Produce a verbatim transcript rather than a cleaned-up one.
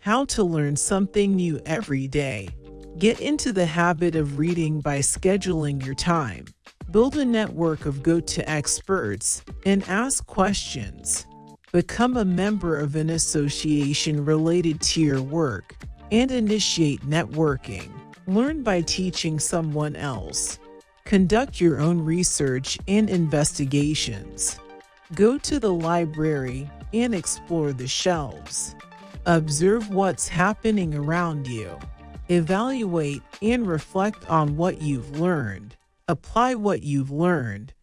How to learn something new every day. Get into the habit of reading by scheduling your time. Build a network of go-to experts and ask questions. Become a member of an association related to your work and initiate networking. Learn by teaching someone else. Conduct your own research and investigations. Go to the library and explore the shelves. Observe what's happening around you. Evaluate and reflect on what you've learned. Apply what you've learned